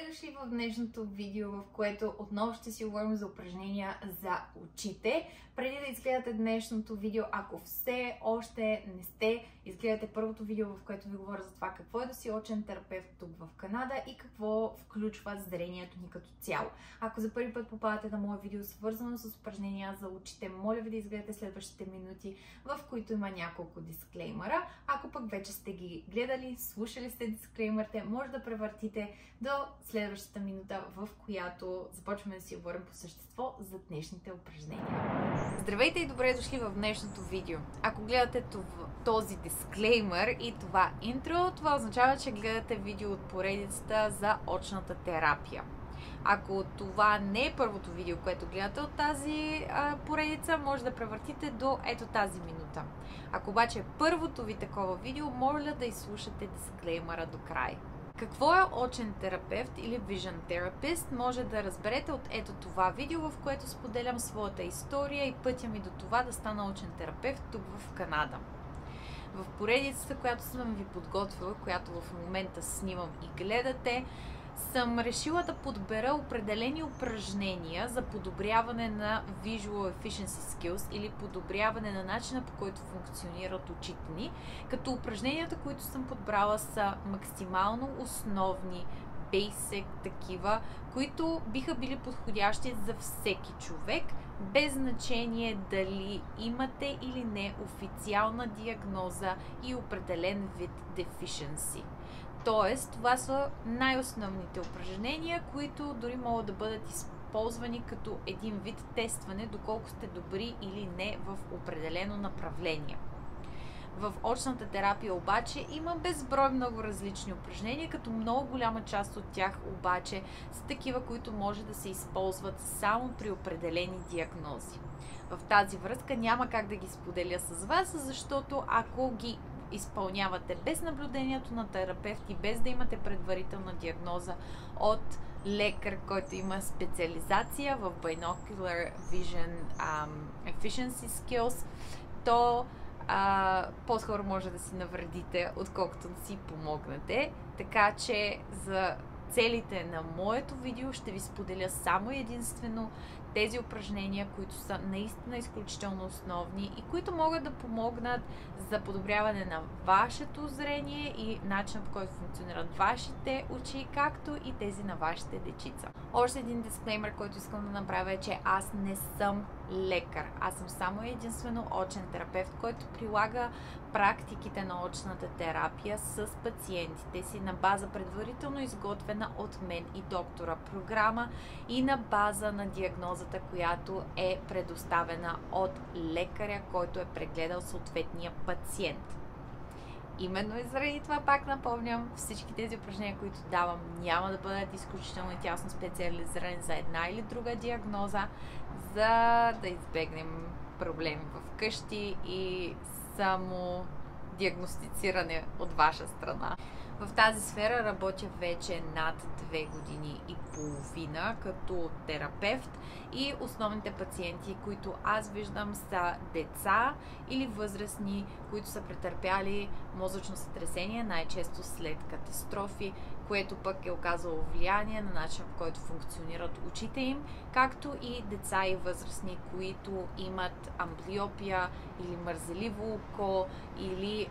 Добре дошли в днешното видео, в което отново ще си говорим за упражнения за очите. Преди да изгледате днешното видео, ако все още не сте, изгледате първото видео, в което ви говоря за това какво е да си очен терапевт тук в Канада и какво включва зрението ни като цяло. Ако за първи път попадате на мое видео, свързано с упражнения за очите, моля ви да изгледате следващите минути, в които има няколко дисклеймера. Ако пък вече сте ги гледали, слушали сте дисклеймерите, може да превъртите до следващата минута, в която започваме да си говорим по същество за днешните упражнения. Здравейте и добре дошли в днешното видео. Ако гледате този дисклеймер и това интро, това означава, че гледате видео от поредицата за очната терапия. Ако това не е първото видео, което гледате от тази поредица, може да превъртите до ето тази минута. Ако обаче е първото ви такова видео, моля да изслушате дисклеймера до край. Какво е очен терапевт или vision therapist, може да разберете от ето това видео, в което споделям своята история и пътя ми до това да стана очен терапевт тук в Канада. В поредицата, която съм ви подготвила, която в момента снимам и гледате, съм решила да подбера определени упражнения за подобряване на Visual Efficiency Skills или подобряване на начина, по който функционират очите ни, като упражненията, които съм подбрала, са максимално основни, basic такива, които биха били подходящи за всеки човек, без значение дали имате или не официална диагноза и определен вид deficiency. Тоест, това са най-основните упражнения, които дори могат да бъдат използвани като един вид тестване, доколко сте добри или не в определено направление. В очната терапия обаче има безброй много различни упражнения, като много голяма част от тях обаче са такива, които може да се използват само при определени диагнози. В тази връзка няма как да ги споделя с вас, защото ако ги изпълнявате без наблюдението на терапевт и без да имате предварителна диагноза от лекар, който има специализация в Binocular Vision Efficiency Skills, то по-скоро може да си навредите, отколкото да си помогнете. Така че за целите на моето видео ще ви споделя само единствено тези упражнения, които са наистина изключително основни и които могат да помогнат за подобряване на вашето зрение и начинът, по който функционират вашите очи, както и тези на вашите дечица. Още един дисклеймер, който искам да направя, е, че аз не съм лекар. Аз съм само единствено очен терапевт, който прилага практиките на очната терапия с пациентите си на база предварително изготвена от мен и доктора програма и на база на диагнозата, която е предоставена от лекаря, който е прегледал съответния пациент. Именно и заради това пак напомням, всички тези упражнения, които давам, няма да бъдат изключително и тясно специализирани за една или друга диагноза, за да избегнем проблеми в къщи и само диагностициране от ваша страна. В тази сфера работя вече над 2 години и половина като терапевт и основните пациенти, които аз виждам, са деца или възрастни, които са претърпяли мозъчно сътресение, най-често след катастрофи, което пък е оказало влияние на начина, по който функционират очите им, както и деца и възрастни, които имат амблиопия или мързеливо око или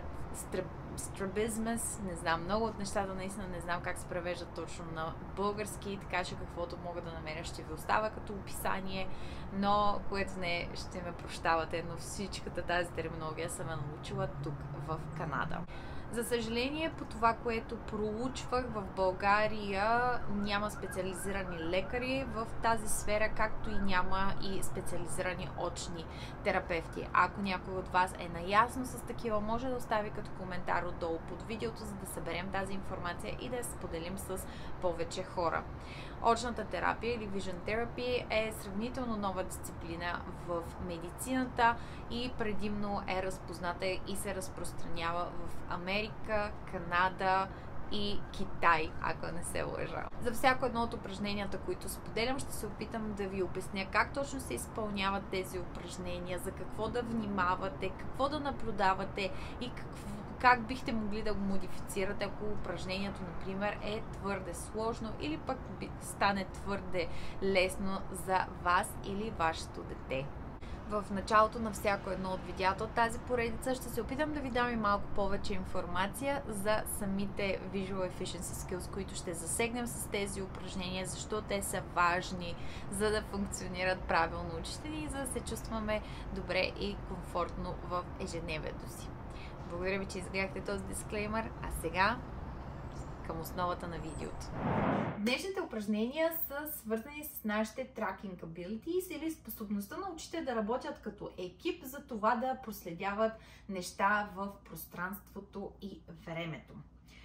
страбизмус, не знам, много от нещата наистина не знам как се превеждат точно на български, така че каквото мога да намеря ще ви остава като описание, но което не ще ме прощавате, но всичката тази терминология съм я научила тук в Канада. За съжаление, по това, което проучвах в България, няма специализирани лекари в тази сфера, както и няма и специализирани очни терапевти. Ако някой от вас е наясно с такива, може да остави като коментар отдолу под видеото, за да съберем тази информация и да я споделим с повече хора. Очната терапия или Vision Therapy е сравнително нова дисциплина в медицината и предимно е разпозната и се разпространява в Америка, Канада и Китай, ако не се лъжа. За всяко едно от упражненията, които споделям, ще се опитам да ви обясня как точно се изпълняват тези упражнения, за какво да внимавате, какво да наблюдавате и как бихте могли да го модифицирате, ако упражнението, например, е твърде сложно или пък стане твърде лесно за вас или вашето дете. В началото на всяко едно от видеята от тази поредица ще се опитам да ви дам и малко повече информация за самите Visual Efficiency Skills, които ще засегнем с тези упражнения, защо те са важни, за да функционират правилно учите ни и за да се чувстваме добре и комфортно в ежедневието си. Благодаря ви, че изгледахте този дисклеймър, а сега към основата на видеото. Днешните упражнения са свързани с нашите tracking abilities или способността на очите да работят като екип, за това да проследяват неща в пространството и времето.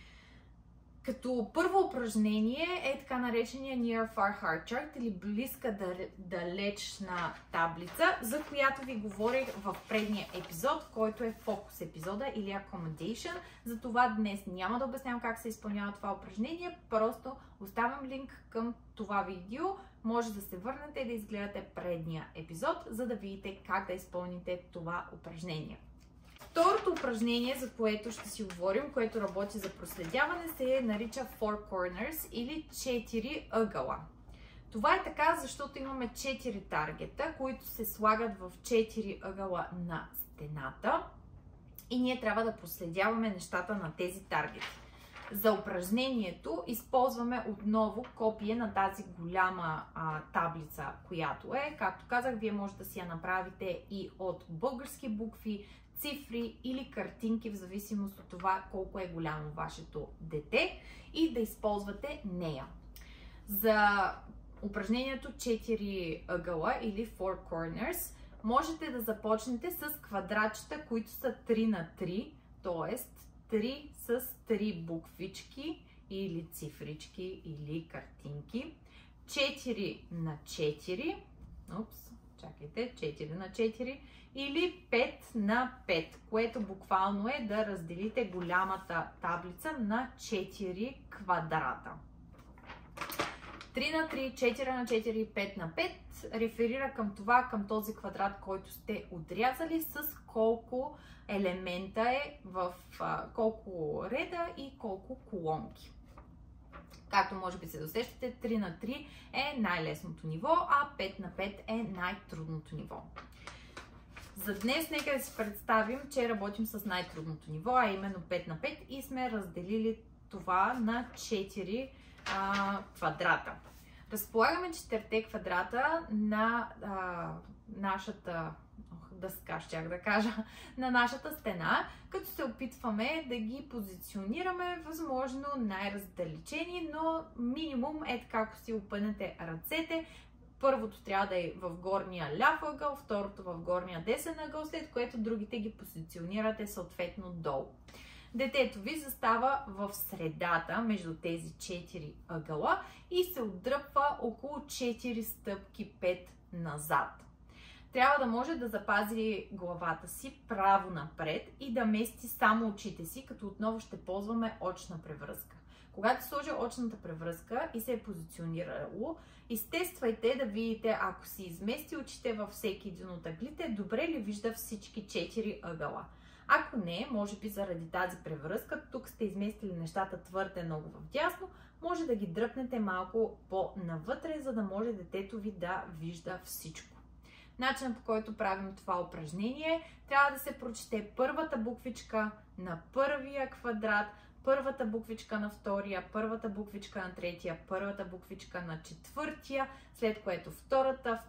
Като първо упражнение е така наречения Near Far Heart Chart или близка далечна таблица, за която ви говорих в предния епизод, който е фокус епизода или Accommodation. Затова днес няма да обяснявам как се изпълнява това упражнение, просто оставям линк към това видео. Може да се върнете и да изгледате предния епизод, за да видите как да изпълните това упражнение. Второто упражнение, за което ще си говорим, което работи за проследяване, се нарича Four Corners или 4 ъгъла. Това е така, защото имаме 4 таргета, които се слагат в 4 ъгъла на стената и ние трябва да проследяваме нещата на тези таргети. За упражнението използваме отново копие на тази голяма таблица, която е. Както казах, вие може да си я направите и от български букви, цифри или картинки, в зависимост от това колко е голямо вашето дете, и да използвате нея. За упражнението 4 ъгъла или Four Corners можете да започнете с квадратчета, които са 3 на 3, т.е. 3 с 3 буквички или цифрички или картинки, 4 на 4, 4 на 4 или 5 на 5, което буквално е да разделите голямата таблица на 4 квадрата. 3 на 3, 4 на 4, 5 на 5 реферира към това, към този квадрат, който сте отрязали, с колко елемента е в колко реда и колко колонки. Както може би се досещате, 3 на 3 е най-лесното ниво, а 5 на 5 е най-трудното ниво. За днес нека да си представим, че работим с най-трудното ниво, а именно 5 на 5, и сме разделили това на 4 квадрата. Разполагаме 4 квадрата на нашата дъска, на нашата стена, като се опитваме да ги позиционираме възможно най-раздалечени, но минимум е така, ако си опънете ръцете. Първото трябва да е в горния ляв ъгъл, второто в горния десен ъгъл, след което другите ги позиционирате съответно долу. Детето ви застава в средата между тези 4 ъгъла и се отдръпва около 4 стъпки 5 назад. Трябва да може да запази главата си право напред и да мести само очите си, като отново ще ползваме очна превръзка. Когато сложи очната превръзка и се е позиционирало, изтествайте да видите, ако си измести очите във всеки един от ъглите, добре ли вижда всички 4 ъгъла. Ако не, може би заради тази превръзка, тук сте изместили нещата твърде много вдясно, може да ги дръпнете малко по-навътре, за да може детето ви да вижда всичко. Начинът, по който правим това упражнение, трябва да се прочете първата буквичка на първия квадрат, първата буквичка на втория, първата буквичка на третия, първата буквичка на четвъртия, след което втората,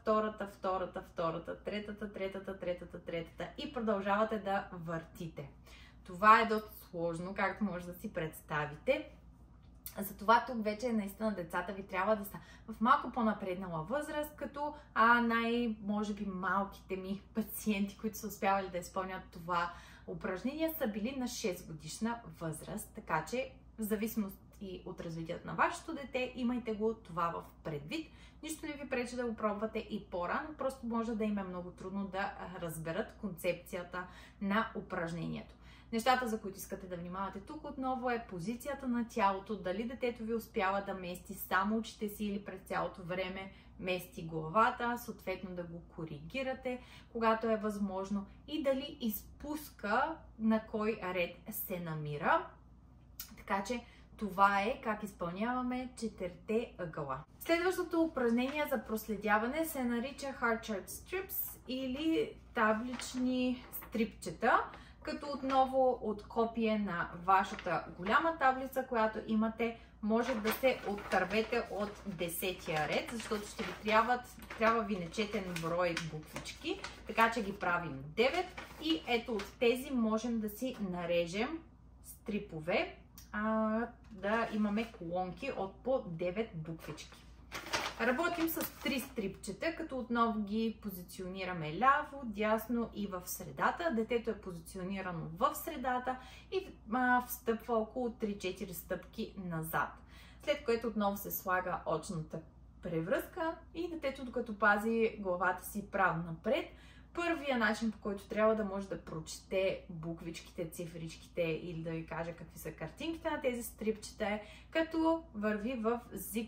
третата и продължавате да въртите. Това е доста сложно, както може да си представите. Затова тук вече наистина децата ви трябва да са в малко по-напреднала възраст, като може би малките ми пациенти, които са успявали да изпълнят това упражнение, са били на 6 годишна възраст, така че в зависимост и от развитието на вашето дете, имайте го това в предвид. Нищо не ви пречи да го пробвате и по-рано, просто може да им е много трудно да разберат концепцията на упражнението. Нещата, за които искате да внимавате тук отново е позицията на тялото, дали детето ви успява да мести само очите си или през цялото време мести главата, съответно да го коригирате, когато е възможно, и дали изпуска на кой ред се намира. Така че това е как изпълняваме 4-те ъгъла. Следващото упражнение за проследяване се нарича Heart Chart Strips или таблични стрипчета, като отново от копие на вашата голяма таблица, която имате, може да се оттървете от 10-тия ред, защото ще ви трябва ви нечетен брой буквички, така че ги правим 9 и ето от тези можем да си нарежем стрипове, да имаме колонки от по 9 буквички. Работим с 3 стрипчета, като отново ги позиционираме ляво, дясно и в средата. Детето е позиционирано в средата и встъпва около 3-4 стъпки назад. След което отново се слага очната превръзка и детето, докато пази главата си право напред. Първия начин, по който трябва да може да прочете буквичките, цифричките или да ви каже какви са картинките на тези стрипчета е, като върви в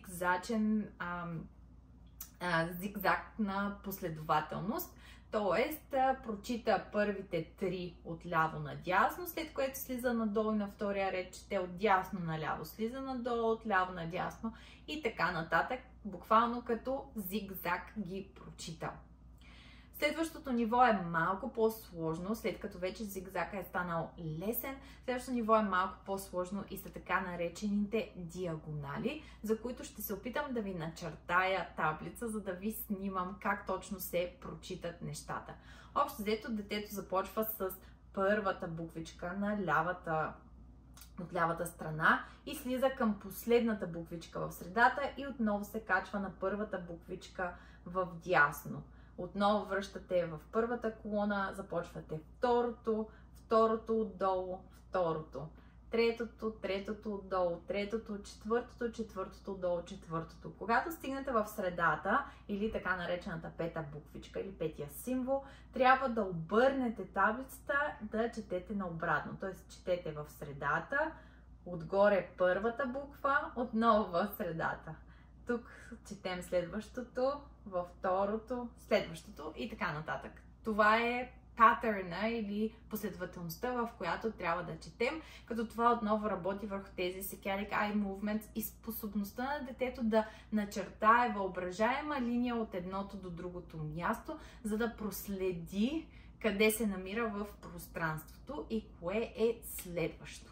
зигзагна последователност. Тоест, прочита първите 3 от ляво надясно, след което слиза надолу и на втория ред чете от дясно наляво, слиза надолу, от ляво надясно и така нататък, буквално като зигзаг ги прочита. Следващото ниво е малко по-сложно, след като вече зигзага е станал лесен. Следващото ниво е малко по-сложно и са така наречените диагонали, за които ще се опитам да ви начертая таблица, за да ви снимам как точно се прочитат нещата. Общо взето, детето започва с първата буквичка на от лявата страна и слиза към последната буквичка в средата и отново се качва на първата буквичка в дясно. Отново връщате в първата колона, започвате второто отдолу, второто, третото отдолу, третото, четвъртото отдолу, четвъртото. Когато стигнете в средата или така наречената пета буквичка или петия символ, трябва да обърнете таблицата да четете наобратно. Т.е. четете в средата, отгоре първата буква, отново в средата. Тук четем следващото, във второто, следващото и така нататък. Това е патърна или последователността, в която трябва да четем, като това отново работи върху тези saccadic eye movements и способността на детето да начертае въображаема линия от едното до другото място, за да проследи къде се намира в пространството и кое е следващо.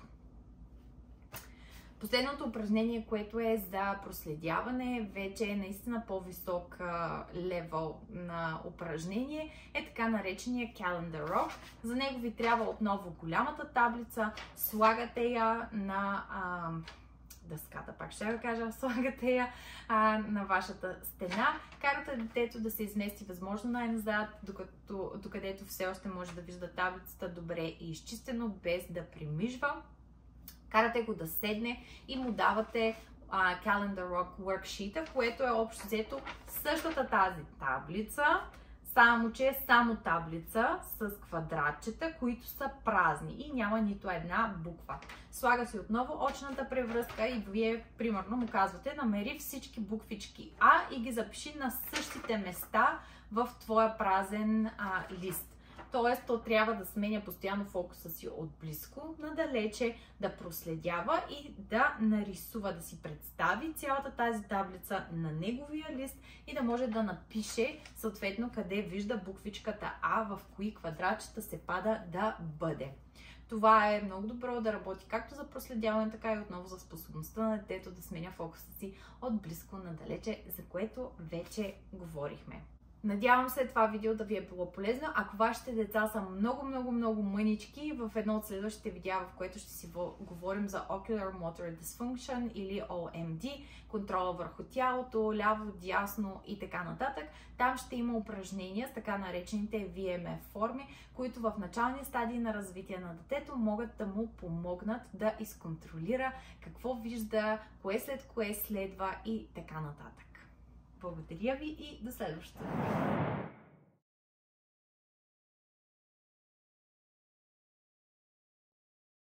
Последното упражнение, което е за проследяване, вече е наистина по-висок левел на упражнение, е така наречения Calendar Rock. За него ви трябва отново голямата таблица, слагате я на дъската, пак ще я кажа, слагате я на вашата стена, карате детето да се измести възможно най-назад, докъдето все още може да вижда таблицата добре и изчистено, без да примижва. Карате го да седне и му давате Calendar Rock worksheet, което е общо взето същата тази таблица, само че е само таблица с квадратчета, които са празни и няма нито една буква. Слага се отново очната превръзка и вие примерно му казвате: намери всички буквички А и ги запиши на същите места в твоя празен лист. Тоест, то трябва да сменя постоянно фокуса си от близко надалече, да проследява и да нарисува, да си представи цялата тази таблица на неговия лист и да може да напише съответно къде вижда буквичката А, в кои квадратчета се пада да бъде. Това е много добро да работи както за проследяване, така и отново за способността на детето да сменя фокуса си от близко надалече, за което вече говорихме. Надявам се това видео да ви е било полезно. Ако вашите деца са много мънички, в едно от следващите видеа, в което ще си говорим за Ocular Motor Dysfunction или OMD, контрола върху тялото, ляво, дясно и така нататък, там ще има упражнения с така наречените VMF форми, които в началния стадий на развитие на детето могат да му помогнат да изконтролира какво вижда, кое след кое следва и така нататък. Благодаря ви и до следващото видео.